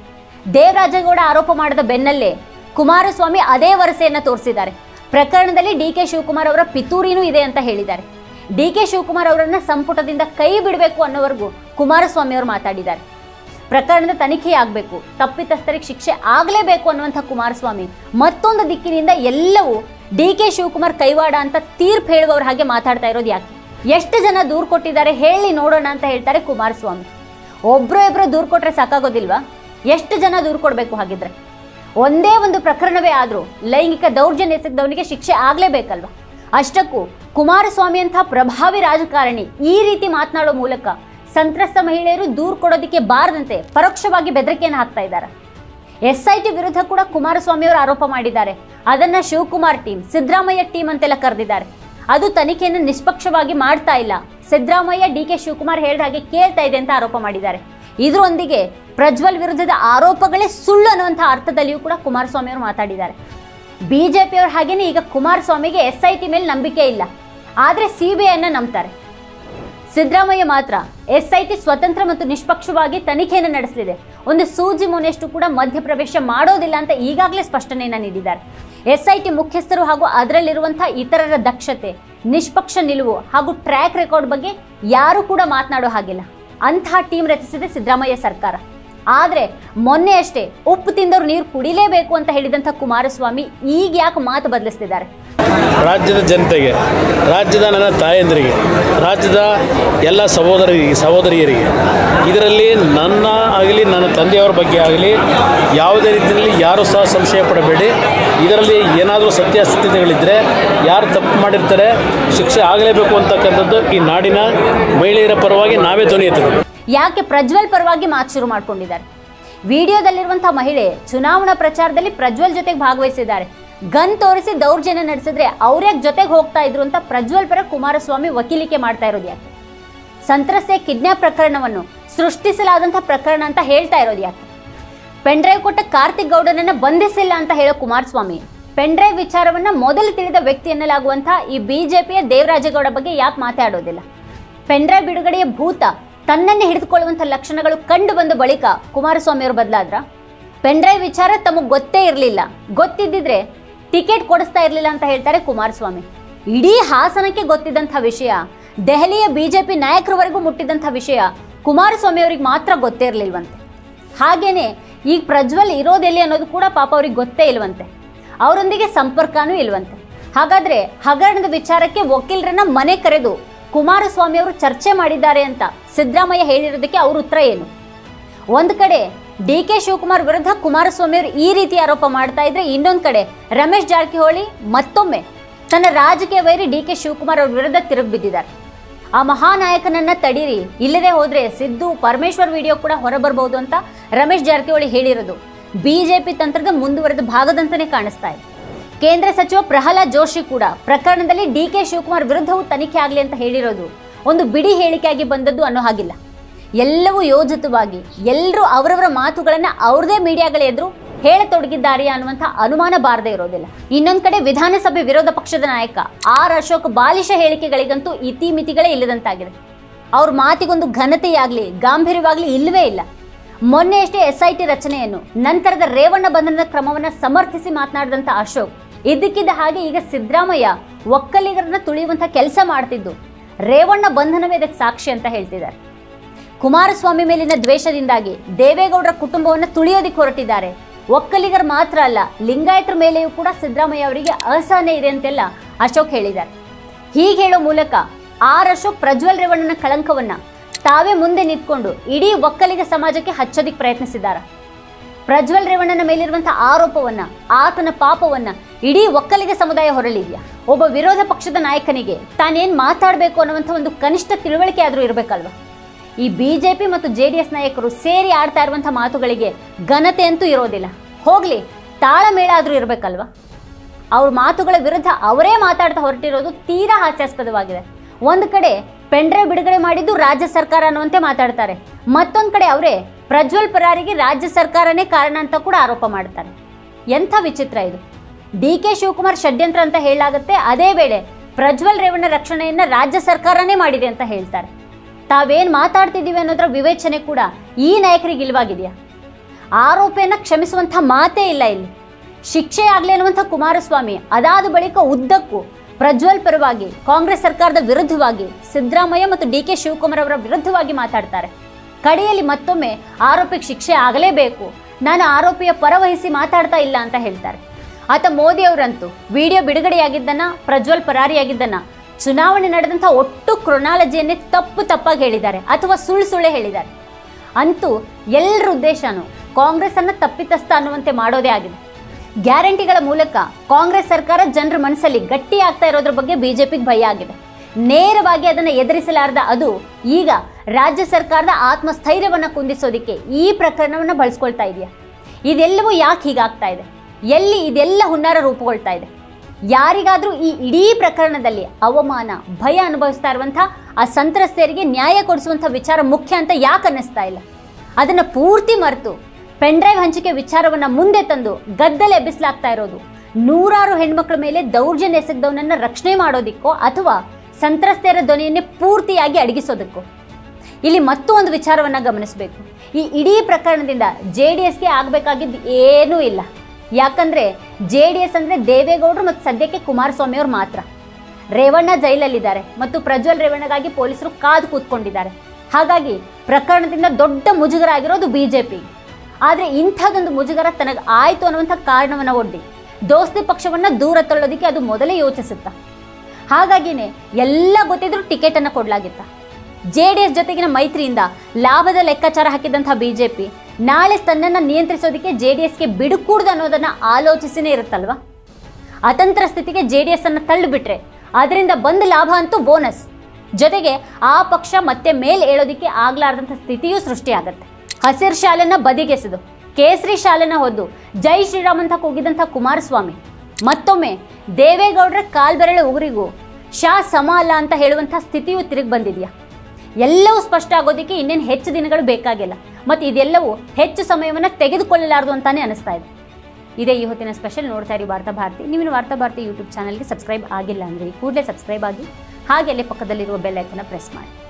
ದೇವರಾಜೇಗೌಡ ಆರೋಪ ಮಾಡಿದ ಬೆನ್ನಲ್ಲೇ ಕುಮಾರಸ್ವಾಮಿ ಅದೇ ವರಸೆಯನ್ನ ತೋರಿಸಿದ್ದಾರೆ. ಪ್ರಕರಣದಲ್ಲಿ ಡಿ ಕೆ ಶಿವಕುಮಾರ್ ಅವರ ಪಿತೂರಿನೂ ಇದೆ ಅಂತ ಹೇಳಿದ್ದಾರೆ. ಡಿ ಕೆ ಶಿವಕುಮಾರ್ ಅವರನ್ನ ಸಂಪುಟದಿಂದ ಕೈ ಬಿಡಬೇಕು ಅನ್ನೋವರೆಗೂ ಕುಮಾರಸ್ವಾಮಿ ಅವರು ಮಾತಾಡಿದ್ದಾರೆ. ಪ್ರಕರಣದ ತನಿಖೆ ಆಗಬೇಕು, ತಪ್ಪಿತಸ್ಥರಿಗೆ ಶಿಕ್ಷೆ ಆಗಲೇಬೇಕು ಅನ್ನುವಂಥ ಕುಮಾರಸ್ವಾಮಿ ಮತ್ತೊಂದು ದಿಕ್ಕಿನಿಂದ ಎಲ್ಲವೂ ಡಿ ಕೆ ಶಿವಕುಮಾರ್ ಕೈವಾಡ ಅಂತ ತೀರ್ಪು ಹೇಳುವವ್ರ ಹಾಗೆ ಮಾತಾಡ್ತಾ ಇರೋದು ಯಾಕೆ? ಎಷ್ಟು ಜನ ದೂರು ಕೊಟ್ಟಿದ್ದಾರೆ ಹೇಳಿ ನೋಡೋಣ ಅಂತ ಹೇಳ್ತಾರೆ ಕುಮಾರಸ್ವಾಮಿ. ಒಬ್ರು ಇಬ್ರು ದೂರು ಕೊಟ್ರೆ ಸಾಕಾಗೋದಿಲ್ವಾ? ಎಷ್ಟು ಜನ ದೂರು ಕೊಡಬೇಕು? ಹಾಗಿದ್ರೆ ಒಂದೇ ಒಂದು ಪ್ರಕರಣವೇ ಆದರೂ ಲೈಂಗಿಕ ದೌರ್ಜನ್ಯ ಎಸಗಿದವನಿಗೆ ಶಿಕ್ಷೆ ಆಗಲೇಬೇಕಲ್ವಾ? ಅಷ್ಟಕ್ಕೂ ಕುಮಾರಸ್ವಾಮಿ ಅಂತ ಪ್ರಭಾವಿ ರಾಜಕಾರಣಿ ಈ ರೀತಿ ಮಾತನಾಡೋ ಮೂಲಕ ಸಂತ್ರಸ್ತ ಮಹಿಳೆಯರು ದೂರು ಕೊಡೋದಕ್ಕೆ ಬಾರದಂತೆ ಪರೋಕ್ಷವಾಗಿ ಬೆದರಿಕೆಯನ್ನು ಹಾಕ್ತಾ ಇದ್ದಾರೆ. ಎಸ್ ಐ ಟಿ ವಿರುದ್ಧ ಕೂಡ ಕುಮಾರಸ್ವಾಮಿ ಅವರು ಆರೋಪ ಮಾಡಿದ್ದಾರೆ. ಅದನ್ನ ಶಿವಕುಮಾರ್ ಟೀಮ್, ಸಿದ್ದರಾಮಯ್ಯ ಟೀಮ್ ಅಂತೆಲ್ಲ ಕರೆದಿದ್ದಾರೆ. ಅದು ತನಿಖೆಯನ್ನು ನಿಷ್ಪಕ್ಷವಾಗಿ ಮಾಡ್ತಾ ಇಲ್ಲ, ಸಿದ್ದರಾಮಯ್ಯ ಡಿ ಕೆ ಶಿವಕುಮಾರ್ ಹೇಳಿದ ಹಾಗೆ ಕೇಳ್ತಾ ಇದೆ ಅಂತ ಆರೋಪ ಮಾಡಿದ್ದಾರೆ. ಇದರೊಂದಿಗೆ ಪ್ರಜ್ವಲ್ ವಿರುದ್ಧದ ಆರೋಪಗಳೇ ಸುಳ್ಳು ಅನ್ನುವಂಥ ಅರ್ಥದಲ್ಲಿಯೂ ಕೂಡ ಕುಮಾರಸ್ವಾಮಿ ಅವರು ಮಾತಾಡಿದ್ದಾರೆ. ಬಿಜೆಪಿಯವರು ಹಾಗೇನೆ ಈಗ ಕುಮಾರಸ್ವಾಮಿಗೆ ಎಸ್ ಐ ಟಿ ಮೇಲೆ ನಂಬಿಕೆ ಇಲ್ಲ, ಆದರೆ ಸಿ ಬಿ ಐನ ನಂಬ್ತಾರೆ. ಸಿದ್ದರಾಮಯ್ಯ ಮಾತ್ರ ಎಸ್ ಐ ಟಿ ಸ್ವತಂತ್ರ ಮತ್ತು ನಿಷ್ಪಕ್ಷವಾಗಿ ತನಿಖೆಯನ್ನು ನಡೆಸಲಿದೆ, ಒಂದು ಸೂಜಿ ಮುನೆಯಷ್ಟು ಕೂಡ ಮಧ್ಯಪ್ರವೇಶ ಮಾಡೋದಿಲ್ಲ ಅಂತ ಈಗಾಗಲೇ ಸ್ಪಷ್ಟನೆಯನ್ನು ನೀಡಿದ್ದಾರೆ. ಎಸ್ ಐ ಟಿ ಮುಖ್ಯಸ್ಥರು ಹಾಗೂ ಅದರಲ್ಲಿರುವಂತಹ ಇತರರ ದಕ್ಷತೆ, ನಿಷ್ಪಕ್ಷ ನಿಲುವು ಹಾಗೂ ಟ್ರ್ಯಾಕ್ ರೆಕಾರ್ಡ್ ಬಗ್ಗೆ ಯಾರು ಕೂಡ ಮಾತನಾಡೋ ಹಾಗಿಲ್ಲ. ಅಂತಹ ಟೀಮ್ ರಚಿಸಿದೆ ಸಿದ್ದರಾಮಯ್ಯ ಸರ್ಕಾರ. ಆದರೆ ಮೊನ್ನೆ ಅಷ್ಟೇ ಉಪ್ಪು ತಿಂದವರು ನೀರು ಕುಡಿಲೇಬೇಕು ಅಂತ ಹೇಳಿದಂಥ ಕುಮಾರಸ್ವಾಮಿ ಈಗ ಯಾಕೆ ಮಾತು ಬದಲಿಸ್ತಿದ್ದಾರೆ? ರಾಜ್ಯದ ಜನತೆಗೆ, ರಾಜ್ಯದ ನನ್ನ ತಾಯಂದಿರಿಗೆ, ರಾಜ್ಯದ ಎಲ್ಲ ಸಹೋದರರಿಗೆ ಸಹೋದರಿಯರಿಗೆ, ಇದರಲ್ಲಿ ನನ್ನ ಆಗಲಿ ನನ್ನ ತಂದೆಯವರ ಬಗ್ಗೆ ಆಗಲಿ ಯಾವುದೇ ರೀತಿಯಲ್ಲಿ ಯಾರೂ ಸಹ ಸಂಶಯ ಪಡಬೇಡಿ. ಇದರಲ್ಲಿ ಏನಾದರೂ ಸತ್ಯಾಸತ್ಯತೆಗಳಿದ್ದರೆ ಯಾರು ತಪ್ಪು ಮಾಡಿರ್ತಾರೆ ಶಿಕ್ಷೆ ಆಗಲೇಬೇಕು ಅಂತಕ್ಕಂಥದ್ದು ಈ ನಾಡಿನ ಮಹಿಳೆಯರ ಪರವಾಗಿ ನಾವೇ ಧ್ವನಿ ಎತ್ತುತ್ತೇವೆ. ಯಾಕೆ ಪ್ರಜ್ವಲ್ ಪರವಾಗಿ ಮಾತು ಶುರು ಮಾಡ್ಕೊಂಡಿದ್ದಾರೆ? ವಿಡಿಯೋದಲ್ಲಿರುವಂತಹ ಮಹಿಳೆ ಚುನಾವಣಾ ಪ್ರಚಾರದಲ್ಲಿ ಪ್ರಜ್ವಲ್ ಜೊತೆಗೆ ಭಾಗವಹಿಸಿದ್ದಾರೆ. ಗನ್ ತೋರಿಸಿ ದೌರ್ಜನ್ಯ ನಡೆಸಿದ್ರೆ ಅವ್ರ್ಯಾಕೆ ಜೊತೆಗೆ ಹೋಗ್ತಾ ಇದ್ರು ಅಂತ ಪ್ರಜ್ವಲ್ ಪರ ಕುಮಾರಸ್ವಾಮಿ ವಕೀಲಿಕೆ ಮಾಡ್ತಾ ಇರೋದು ಯಾಕೆ? ಸಂತ್ರಸ್ತೆ ಕಿಡ್ನಾಪ್ ಪ್ರಕರಣವನ್ನು ಸೃಷ್ಟಿಸಲಾದಂತಹ ಪ್ರಕರಣ ಅಂತ ಹೇಳ್ತಾ ಇರೋದು ಯಾಕೆ? ಪೆನ್ಡ್ರೈವ್ ಕೊಟ್ಟ ಕಾರ್ತಿಕ್ ಗೌಡನನ್ನ ಬಂಧಿಸಿಲ್ಲ ಅಂತ ಹೇಳೋ ಕುಮಾರಸ್ವಾಮಿ ಪೆನ್ಡ್ರೈವ್ ವಿಚಾರವನ್ನ ಮೊದಲು ತಿಳಿದ ವ್ಯಕ್ತಿ ಎನ್ನಲಾಗುವಂತಹ ಈ ಬಿಜೆಪಿಯ ದೇವರಾಜೇಗೌಡ ಬಗ್ಗೆ ಯಾಕೆ ಮಾತಾಡೋದಿಲ್ಲ? ಪೆನ್ಡ್ರೈವ್ ಬಿಡುಗಡೆಯ ಭೂತ ತನ್ನನ್ನೇ ಹಿಡಿದುಕೊಳ್ಳುವಂಥ ಲಕ್ಷಣಗಳು ಕಂಡು ಬಂದ ಬಳಿಕ ಕುಮಾರಸ್ವಾಮಿ ಅವರು ಬದಲಾದ್ರ? ಪೆನ್ಡ್ರೈವ್ ವಿಚಾರ ತಮಗೆ ಗೊತ್ತೇ ಇರಲಿಲ್ಲ, ಗೊತ್ತಿದ್ದಿದ್ರೆ ಟಿಕೆಟ್ ಕೊಡಿಸ್ತಾ ಇರಲಿಲ್ಲ ಅಂತ ಹೇಳ್ತಾರೆ ಕುಮಾರಸ್ವಾಮಿ. ಇಡೀ ಹಾಸನಕ್ಕೆ ಗೊತ್ತಿದ್ದಂಥ ವಿಷಯ, ದೆಹಲಿಯ ಬಿಜೆಪಿ ನಾಯಕರವರೆಗೂ ಮುಟ್ಟಿದಂಥ ವಿಷಯ ಕುಮಾರಸ್ವಾಮಿ ಅವ್ರಿಗೆ ಮಾತ್ರ ಗೊತ್ತೇ ಇರಲಿಲ್ವಂತೆ. ಹಾಗೇನೆ ಈಗ ಪ್ರಜ್ವಲ್ ಇರೋದೆಲ್ಲಿ ಅನ್ನೋದು ಕೂಡ ಪಾಪ ಅವ್ರಿಗೆ ಗೊತ್ತೇ ಇಲ್ವಂತೆ, ಅವರೊಂದಿಗೆ ಸಂಪರ್ಕನೂ ಇಲ್ವಂತೆ. ಹಾಗಾದ್ರೆ ಹಗರಣದ ವಿಚಾರಕ್ಕೆ ವಕೀಲರನ್ನ ಮನೆ ಕರೆದು ಕುಮಾರಸ್ವಾಮಿ ಅವರು ಚರ್ಚೆ ಮಾಡಿದ್ದಾರೆ ಅಂತ ಸಿದ್ದರಾಮಯ್ಯ ಹೇಳಿರೋದಕ್ಕೆ ಅವ್ರ ಉತ್ತರ ಏನು? ಒಂದು ಕಡೆ ಡಿ ಕೆ ಶಿವಕುಮಾರ್ ವಿರುದ್ಧ ಕುಮಾರಸ್ವಾಮಿ ಅವರು ಈ ರೀತಿ ಆರೋಪ ಮಾಡ್ತಾ ಇದ್ರೆ, ಇನ್ನೊಂದು ಕಡೆ ರಮೇಶ್ ಜಾರಕಿಹೊಳಿ ಮತ್ತೊಮ್ಮೆ ತನ್ನ ರಾಜಕೀಯ ವೈರಿ ಡಿ ಕೆ ಶಿವಕುಮಾರ್ ಅವ್ರ ವಿರುದ್ಧ ತಿರುಗಿ ಬಿದ್ದಿದ್ದಾರೆ. ಆ ಮಹಾನಾಯಕನನ್ನ ತಡೀರಿ, ಇಲ್ಲದೆ ಹೋದ್ರೆ ಸಿದ್ದು ಪರಮೇಶ್ವರ್ ವಿಡಿಯೋ ಕೂಡ ಹೊರಬರಬಹುದು ಅಂತ ರಮೇಶ್ ಜಾರಕಿಹೊಳಿ ಹೇಳಿರೋದು ಬಿಜೆಪಿ ತಂತ್ರದ ಮುಂದುವರೆದ ಭಾಗದಂತಾನೆ ಕಾಣಿಸ್ತಾ ಇದೆ. ಕೇಂದ್ರ ಸಚಿವ ಪ್ರಹ್ಲಾದ್ ಜೋಶಿ ಕೂಡ ಪ್ರಕರಣದಲ್ಲಿ ಡಿ ಕೆ ಶಿವಕುಮಾರ್ ವಿರುದ್ಧವೂ ತನಿಖೆ ಆಗಲಿ ಅಂತ ಹೇಳಿರೋದು ಒಂದು ಬಿಡಿ ಹೇಳಿಕೆಯಾಗಿ ಬಂದದ್ದು ಅನ್ನೋ ಹಾಗಿಲ್ಲ. ಎಲ್ಲವೂ ಯೋಜಿತವಾಗಿ ಎಲ್ಲರೂ ಅವರವರ ಮಾತುಗಳನ್ನ ಅವ್ರದೇ ಮೀಡಿಯಾಗಳ ಎದುರು ಹೇಳತೊಡಗಿದ್ದಾರೆ ಅನ್ನುವಂಥ ಅನುಮಾನ ಬಾರದೇ ಇರೋದಿಲ್ಲ. ಇನ್ನೊಂದು ಕಡೆ ವಿಧಾನಸಭೆ ವಿರೋಧ ಪಕ್ಷದ ನಾಯಕ ಆರ್ ಅಶೋಕ್ ಬಾಲಿಶ ಹೇಳಿಕೆಗಳಿಗಂತೂ ಇತಿಮಿತಿಗಳೇ ಇಲ್ಲದಂತಾಗಿದೆ. ಅವ್ರ ಮಾತಿಗೊಂದು ಘನತೆಯಾಗಲಿ ಗಾಂಭೀರ್ಯವಾಗಲಿ ಇಲ್ಲವೇ ಇಲ್ಲ. ಮೊನ್ನೆಯಷ್ಟೇ ಎಸ್ ಐ ಟಿ ರಚನೆಯನ್ನು, ನಂತರದ ರೇವಣ್ಣ ಬಂಧನದ ಕ್ರಮವನ್ನು ಸಮರ್ಥಿಸಿ ಮಾತನಾಡಿದಂಥ ಅಶೋಕ್ ಇದಕ್ಕಿದ್ದ ಹಾಗೆ ಈಗ ಸಿದ್ದರಾಮಯ್ಯ ಒಕ್ಕಲಿಗರನ್ನ ತುಳಿಯುವಂಥ ಕೆಲಸ ಮಾಡ್ತಿದ್ದು ರೇವಣ್ಣ ಬಂಧನವೇ ಇದಕ್ಕೆ ಸಾಕ್ಷಿ ಅಂತ ಹೇಳ್ತಿದ್ದಾರೆ. ಕುಮಾರಸ್ವಾಮಿ ಮೇಲಿನ ದ್ವೇಷದಿಂದಾಗಿ ದೇವೇಗೌಡರ ಕುಟುಂಬವನ್ನು ತುಳಿಯೋದಿಕ್ಕೆ ಹೊರಟಿದ್ದಾರೆ. ಒಕ್ಕಲಿಗರ ಮಾತ್ರ ಅಲ್ಲ, ಲಿಂಗಾಯತರ ಮೇಲೆಯೂ ಕೂಡ ಸಿದ್ದರಾಮಯ್ಯ ಅವರಿಗೆ ಅಸಹನೆ ಇದೆ ಅಂತೆಲ್ಲ ಅಶೋಕ್ ಹೇಳಿದ್ದಾರೆ. ಹೀಗೆ ಹೇಳೋ ಮೂಲಕ ಆರ್ ಅಶೋಕ್ ಪ್ರಜ್ವಲ್ ರೇವಣ್ಣನ ಕಳಂಕವನ್ನ ತಾವೇ ಮುಂದೆ ನಿಂತ್ಕೊಂಡು ಇಡೀ ಒಕ್ಕಲಿಗ ಸಮಾಜಕ್ಕೆ ಹಚ್ಚೋದಿಕ್ಕೆ ಪ್ರಯತ್ನಿಸಿದ್ದಾರೆ. ಪ್ರಜ್ವಲ್ ರೇವಣ್ಣನ ಮೇಲಿರುವಂತಹ ಆರೋಪವನ್ನ, ಆತನ ಪಾಪವನ್ನ ಇಡೀ ಒಕ್ಕಲಿಗ ಸಮುದಾಯ ಹೊರಲಿದೆಯಾ? ಒಬ್ಬ ವಿರೋಧ ಪಕ್ಷದ ನಾಯಕನಿಗೆ ತಾನೇನ್ ಮಾತಾಡಬೇಕು ಅನ್ನುವಂಥ ಒಂದು ಕನಿಷ್ಠ ತಿಳುವಳಿಕೆ ಆದರೂ ಇರಬೇಕಲ್ವ? ಈ ಬಿಜೆಪಿ ಮತ್ತು ಜೆ ಡಿ ಎಸ್ ನಾಯಕರು ಸೇರಿ ಆಡ್ತಾ ಇರುವಂಥ ಮಾತುಗಳಿಗೆ ಘನತೆ ಅಂತೂ ಇರೋದಿಲ್ಲ. ಹೋಗ್ಲಿ, ತಾಳಮೇಳ ಆದರೂ ಇರಬೇಕಲ್ವ? ಅವ್ರ ಮಾತುಗಳ ವಿರುದ್ಧ ಅವರೇ ಮಾತಾಡ್ತಾ ಹೊರಟಿರೋದು ತೀರಾ ಹಾಸ್ಯಾಸ್ಪದವಾಗಿದೆ. ಒಂದು ಕಡೆ ಪೆನ್ಡ್ರೈವ್ ಬಿಡುಗಡೆ ಮಾಡಿದ್ದು ರಾಜ್ಯ ಸರ್ಕಾರ ಅನ್ನುವಂತೆ ಮಾತಾಡ್ತಾರೆ, ಮತ್ತೊಂದು ಕಡೆ ಅವರೇ ಪ್ರಜ್ವಲ್ ಪರಾರಿಗೆ ರಾಜ್ಯ ಸರ್ಕಾರನೇ ಕಾರಣ ಅಂತ ಕೂಡ ಆರೋಪ ಮಾಡ್ತಾರೆ. ಎಂಥ ವಿಚಿತ್ರ ಇದು. ಡಿ ಕೆ ಶಿವಕುಮಾರ್ ಷಡ್ಯಂತ್ರ ಅಂತ ಹೇಳಲಾಗುತ್ತೆ, ಅದೇ ವೇಳೆ ಪ್ರಜ್ವಲ್ ರೇವಣ್ಣ ರಕ್ಷಣೆಯನ್ನು ರಾಜ್ಯ ಸರ್ಕಾರನೇ ಮಾಡಿದೆ ಅಂತ ಹೇಳ್ತಾರೆ. ತಾವೇನು ಮಾತಾಡ್ತಿದ್ದೀವಿ ಅನ್ನೋದರ ವಿವೇಚನೆ ಕೂಡ ಈ ನಾಯಕರಿಗೆ ಇಲ್ವಾಗಿದೆಯಾ? ಆರೋಪಿಯನ್ನು ಕ್ಷಮಿಸುವಂಥ ಮಾತೇ ಇಲ್ಲ ಇಲ್ಲಿ. ಶಿಕ್ಷೆ ಆಗಲಿ ಅನ್ನುವಂಥ ಕುಮಾರಸ್ವಾಮಿ ಅದಾದ ಬಳಿಕ ಉದ್ದಕ್ಕೂ ಪ್ರಜ್ವಲ್ ಪರವಾಗಿ, ಕಾಂಗ್ರೆಸ್ ಸರ್ಕಾರದ ವಿರುದ್ಧವಾಗಿ, ಸಿದ್ದರಾಮಯ್ಯ ಮತ್ತು ಡಿ ಕೆ ಶಿವಕುಮಾರ್ ಅವರ ವಿರುದ್ಧವಾಗಿ ಮಾತಾಡ್ತಾರೆ. ಕಡೆಯಲ್ಲಿ ಮತ್ತೊಮ್ಮೆ ಆರೋಪಿಗೆ ಶಿಕ್ಷೆ ಆಗಲೇಬೇಕು, ನಾನು ಆರೋಪಿಯ ಪರವಹಿಸಿ ಮಾತಾಡ್ತಾ ಇಲ್ಲ ಅಂತ ಹೇಳ್ತಾರೆ. ಆತ ಮೋದಿ ಅವರಂತೂ ವಿಡಿಯೋ ಬಿಡುಗಡೆಯಾಗಿದ್ದನ್ನ, ಪ್ರಜ್ವಲ್ ಪರಾರಿಯಾಗಿದ್ದನ್ನ, ಚುನಾವಣೆ ನಡೆದಂಥ ಒಟ್ಟು ಕ್ರೊನಾಲಜಿಯನ್ನೇ ತಪ್ಪು ತಪ್ಪಾಗಿ ಹೇಳಿದ್ದಾರೆ ಅಥವಾ ಸುಳ್ಳು ಸುಳ್ಳೆ ಹೇಳಿದ್ದಾರೆ. ಅಂತೂ ಎಲ್ಲರ ಉದ್ದೇಶನೂ ಕಾಂಗ್ರೆಸ್ ಅನ್ನು ತಪ್ಪಿತಸ್ಥ ಅನ್ನುವಂತೆ ಮಾಡೋದೇ ಆಗಿದೆ. ಗ್ಯಾರಂಟಿಗಳ ಮೂಲಕ ಕಾಂಗ್ರೆಸ್ ಸರ್ಕಾರ ಜನರ ಮನಸ್ಸಲ್ಲಿ ಗಟ್ಟಿ ಆಗ್ತಾ ಇರೋದ್ರ ಬಗ್ಗೆ ಬಿಜೆಪಿಗೆ ಭಯ ಆಗಿದೆ. ನೇರವಾಗಿ ಅದನ್ನು ಎದುರಿಸಲಾರದ ಅದು ಈಗ ರಾಜ್ಯ ಸರ್ಕಾರದ ಆತ್ಮಸ್ಥೈರ್ಯವನ್ನು ಕುಂದಿಸೋದಕ್ಕೆ ಈ ಪ್ರಕರಣವನ್ನು ಬಳಸ್ಕೊಳ್ತಾ ಇದೆಯಾ? ಇದೆಲ್ಲವೂ ಯಾಕೆ ಹೀಗಾಗ್ತಾ ಇದೆ? ಎಲ್ಲಿ ಇದೆಲ್ಲ ಹುನ್ನಾರ ರೂಪುಗೊಳ್ತಾ ಇದೆ? ಯಾರಿಗಾದರೂ ಈ ಇಡೀ ಪ್ರಕರಣದಲ್ಲಿ ಅವಮಾನ, ಭಯ ಅನುಭವಿಸ್ತಾ ಇರುವಂಥ ಆ ಸಂತ್ರಸ್ತೆಯರಿಗೆ ನ್ಯಾಯ ಕೊಡಿಸುವಂಥ ವಿಚಾರ ಮುಖ್ಯ ಅಂತ ಯಾಕೆ ಅನ್ನಿಸ್ತಾ ಇಲ್ಲ? ಅದನ್ನು ಪೂರ್ತಿ ಮರೆತು ಪೆನ್ಡ್ರೈವ್ ಹಂಚಿಕೆ ವಿಚಾರವನ್ನು ಮುಂದೆ ತಂದು ಗದ್ದಲೆ ಎಬ್ಬಿಸಲಾಗ್ತಾ ಇರೋದು ನೂರಾರು ಹೆಣ್ಮಕ್ಳ ಮೇಲೆ ದೌರ್ಜನ್ಯ ಎಸಗದವನನ್ನು ರಕ್ಷಣೆ ಮಾಡೋದಿಕ್ಕೋ ಅಥವಾ ಸಂತ್ರಸ್ತೆಯರ ಧ್ವನಿಯನ್ನೇ ಪೂರ್ತಿಯಾಗಿ ಅಡಗಿಸೋದಕ್ಕೋ? ಇಲ್ಲಿ ಮತ್ತೂ ಒಂದು ವಿಚಾರವನ್ನು ಗಮನಿಸಬೇಕು. ಈ ಇಡೀ ಪ್ರಕರಣದಿಂದ ಜೆ ಡಿ ಎಸ್ಗೆ ಆಗಬೇಕಾಗಿದ್ದು ಏನೂ ಇಲ್ಲ. ಯಾಕಂದರೆ ಜೆ ಡಿ ಎಸ್ ಅಂದರೆ ದೇವೇಗೌಡರು ಮತ್ತು ಸದ್ಯಕ್ಕೆ ಕುಮಾರಸ್ವಾಮಿ ಅವರು ಮಾತ್ರ. ರೇವಣ್ಣ ಜೈಲಲ್ಲಿದ್ದಾರೆ ಮತ್ತು ಪ್ರಜ್ವಲ್ ರೇವಣ್ಣಗಾಗಿ ಪೊಲೀಸರು ಕಾದು ಕೂತ್ಕೊಂಡಿದ್ದಾರೆ. ಹಾಗಾಗಿ ಪ್ರಕರಣದಿಂದ ದೊಡ್ಡ ಮುಜುಗರ ಆಗಿರೋದು ಬಿ ಜೆ ಪಿ. ಆದರೆ ಇಂಥದ್ದೊಂದು ಮುಜುಗರ ತನಗೆ ಆಯಿತು ಅನ್ನುವಂಥ ಕಾರಣವನ್ನು ಒಡ್ಡಿ ದೋಸ್ತಿ ಪಕ್ಷವನ್ನು ದೂರ ತಳ್ಳೋದಕ್ಕೆ ಅದು ಮೊದಲೇ ಯೋಚಿಸುತ್ತಾ. ಹಾಗಾಗಿನೇ ಎಲ್ಲ ಗೊತ್ತಿದ್ರೂ ಟಿಕೆಟನ್ನು ಕೊಡಲಾಗಿತ್ತ. ಜೆ ಡಿ ಎಸ್ ಜೊತೆಗಿನ ಮೈತ್ರಿಯಿಂದ ಲಾಭದ ಲೆಕ್ಕಾಚಾರ ಹಾಕಿದಂಥ ಬಿ ಜೆ ಪಿ ನಾಳೆ ತನ್ನನ್ನು ನಿಯಂತ್ರಿಸೋದಕ್ಕೆ ಜೆ ಡಿ ಎಸ್ಗೆ ಬಿಡುಕೂಡ್ದು ಅನ್ನೋದನ್ನು ಆಲೋಚಿಸಿನೇ ಇರುತ್ತಲ್ವ. ಅತಂತ್ರ ಸ್ಥಿತಿಗೆ ಜೆ ಡಿ ಎಸ್ ಅನ್ನು ತಳ್ಳಿಬಿಟ್ರೆ ಅದರಿಂದ ಬಂದ ಲಾಭ ಅಂತೂ ಬೋನಸ್, ಜೊತೆಗೆ ಆ ಪಕ್ಷ ಮತ್ತೆ ಮೇಲೆ ಏಳೋದಕ್ಕೆ ಆಗ್ಲಾರ್ದಂಥ ಸ್ಥಿತಿಯೂ ಸೃಷ್ಟಿಯಾಗತ್ತೆ. ಹಸಿರು ಶಾಲೆನ ಬದಿಗೆಸೆದು ಕೇಸರಿ ಶಾಲೆನ ಹೊದ್ದು ಜೈ ಶ್ರೀರಾಮ್ ಅಂತ ಕೂಗಿದಂಥ ಕುಮಾರಸ್ವಾಮಿ ಮತ್ತೊಮ್ಮೆ ದೇವೇಗೌಡರ ಕಾಲ್ಬೆರಳೆ ಉಗುರಿಗೂ ಶಾ ಸಮ ಅಲ್ಲ ಅಂತ ಹೇಳುವಂಥ ಸ್ಥಿತಿಯು ತಿರುಗಿ ಬಂದಿದೆಯಾ? ಎಲ್ಲವೂ ಸ್ಪಷ್ಟ ಆಗೋದಕ್ಕೆ ಇನ್ನೇನು ಹೆಚ್ಚು ದಿನಗಳು ಬೇಕಾಗಿಲ್ಲ ಮತ್ತು ಇದೆಲ್ಲವೂ ಹೆಚ್ಚು ಸಮಯವನ್ನು ತೆಗೆದುಕೊಳ್ಳಲಾರದು ಅಂತಾನೆ ಅನಿಸ್ತಾ ಇದೆ. ಇದೇ ಈ ಹೊತ್ತಿನ ಸ್ಪೆಷಲ್. ನೋಡ್ತಾ ಇರಿ ವಾರ್ತಾ ಭಾರತಿ. ನೀವಿನ ವಾರ್ತಾ ಭಾರತಿ ಯೂಟ್ಯೂಬ್ ಚಾನಲ್ಗೆ ಸಬ್ಸ್ಕ್ರೈಬ್ ಆಗಿಲ್ಲ ಅಂದರೆ ಕೂಡಲೇ ಸಬ್ಸ್ಕ್ರೈಬ್ ಆಗಿ, ಹಾಗೆ ಅಲ್ಲೇ ಪಕ್ಕದಲ್ಲಿರುವ ಬೆಲ್ ಐಕನ್ನ ಪ್ರೆಸ್ ಮಾಡಿ.